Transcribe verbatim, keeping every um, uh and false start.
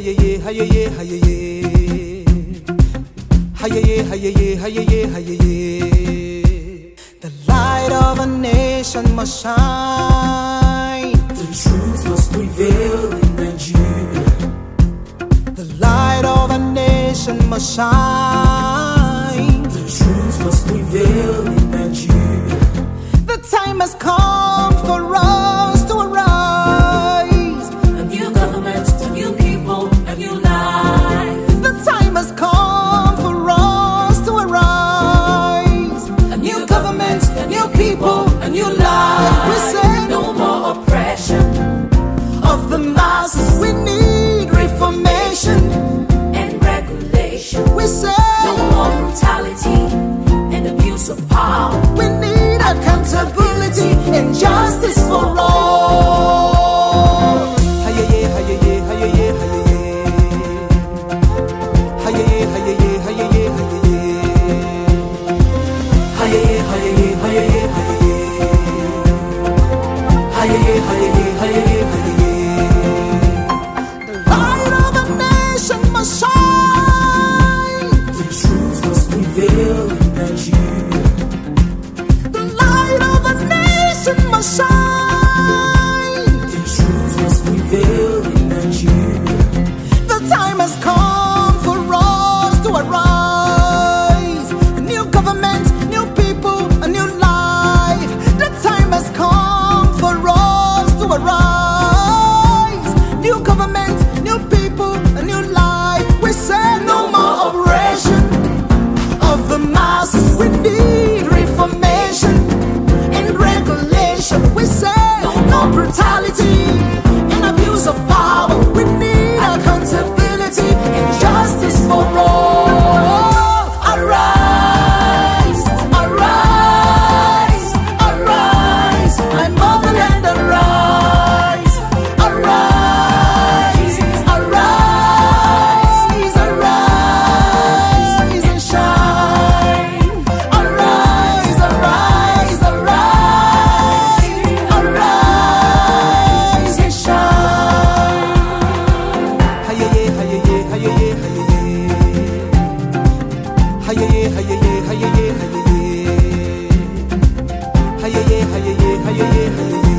haye haye haye haye haye haye haye. The light of a nation must shine. The truth must prevail in Nigeria. The light of a nation must shine. The truth must prevail in Nigeria. The time has come for us to arise. A new government, a new people, a new life. The time has come for us to arise. A new government, a new people, a new life. We say no more oppression of the masses. We need reformation and regulation. We say no more brutality and abuse of power. We need accountability and justice for all. Haye haye haye haye haye haye haye The light of a nation must shine. The truth must prevail in Nigeria. The light of a nation must shine. The truth must prevail in Nigeria. The time has come for us to arise. A new government, new people, a new life. The time has come for us to arise. New government, new people, a new life. We say no more oppression of the masses. We need reformation and regulation. We say no more brutality and abuse of power. We need accountability and justice for all. Arise, arise, arise, my motherland, arise, arise, arise, arise and shine. Arise, arise, arise, arise and shine. Haye haye haye haye haye haye haye haye haye haye haye haye haye.